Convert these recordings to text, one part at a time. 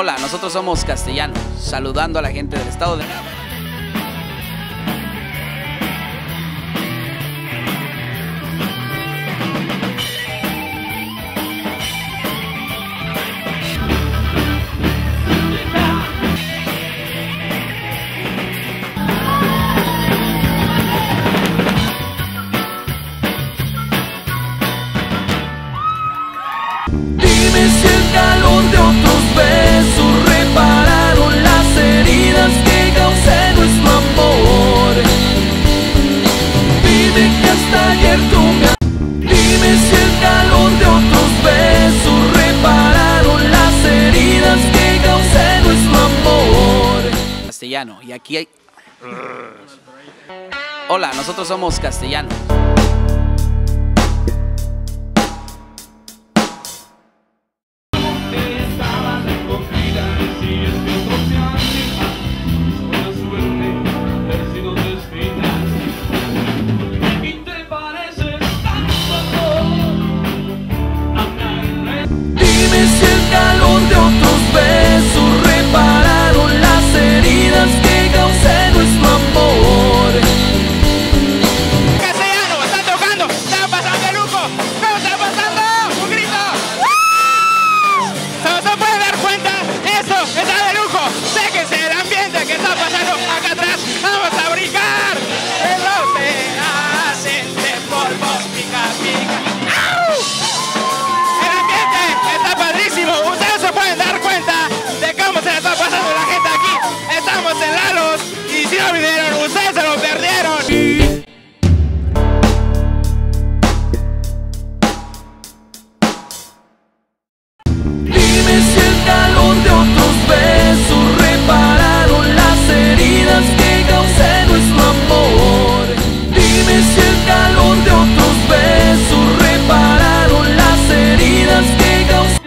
Hola, nosotros somos Castellanos, saludando a la gente del estado de... Dime si el calor de otros besos repararon las heridas que causé nuestro amor. Dime que hasta ayer tú me... Dime si el calor de otros besos repararon las heridas que causé nuestro amor. Castellano, y aquí hay... Hola, nosotros somos Castellanos. Dime si el calor de otros besos repararon las heridas que causé nuestro amor. Castellano, está tocando, está pasando de lujo. ¿Cómo está pasando? ¡Un grito! ¡Ah! ¿Se pueden dar cuenta? Esto está de lujo. Séquense el ambiente que está pasando acá atrás. Vamos a brincar. El hacen de polvo, pica, pica. ¡Au! El ambiente está padrísimo. Ustedes se pueden dar cuenta de cómo se le está pasando la gente aquí. Estamos en Lalos y si no vinieron, ustedes se lo perdieron. Dime si el calor de otros besos repararon las heridas que causé nuestro amor. Dime si el calor de otros besos repararon las heridas que causé.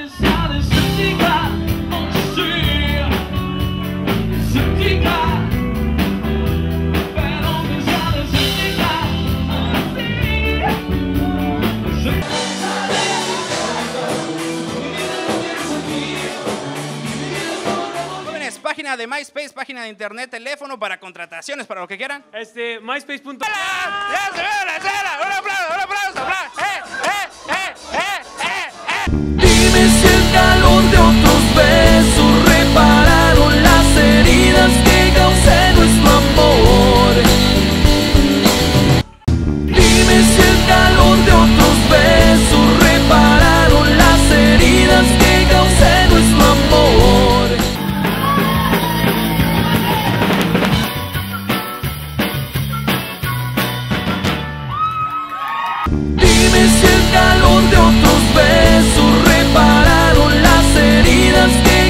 Jóvenes, página de MySpace, página de internet, teléfono para contrataciones, para lo que quieran. MySpace.com. ¡Ya se ve la escena! ¡Un aplauso, un aplauso! Dime si el calor de otros besos repararon las heridas que causé nuestro amor. Dime si el calor de otros besos repararon las heridas que causé nuestro amor. Dime si el calor de otros besos repararon las heridas que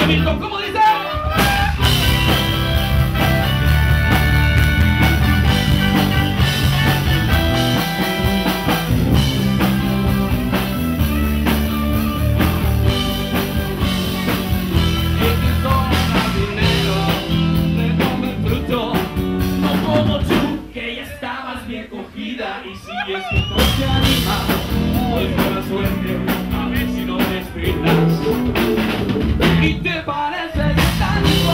Hamilton, ¿cómo dice? Y si es que no te animas, pues buena suerte, a ver si no te despiertas. Y te pareces tanto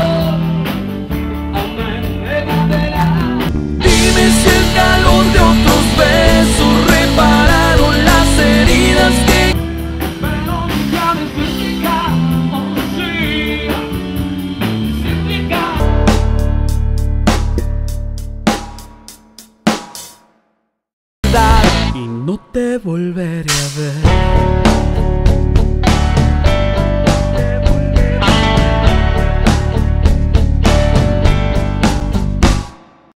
a una enredadera. Dime si el calor de otros besos repararon las heridas que... Pero nunca me explica, oh sí, explica. Y no te volveré a ver.